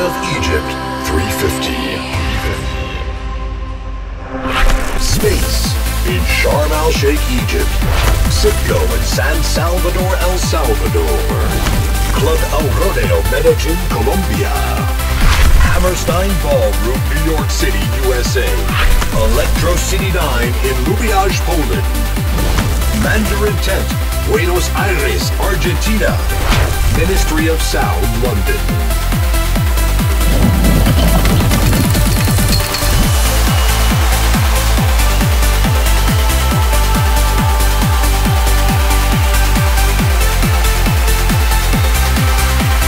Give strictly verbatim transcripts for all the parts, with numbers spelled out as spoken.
of Egypt, three fifty. Space in Sharm el-Sheikh, Egypt. Citgo in San Salvador, El Salvador. Club El Rodeo, Medellin, Colombia. Hammerstein Ballroom, New York City, U S A. Electro City nine in Lubyash, Poland. Mandarin Tent, Buenos Aires, Argentina. Ministry of Sound, London.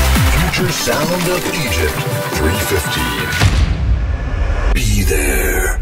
Future Sound of Egypt, three fifty. Be there.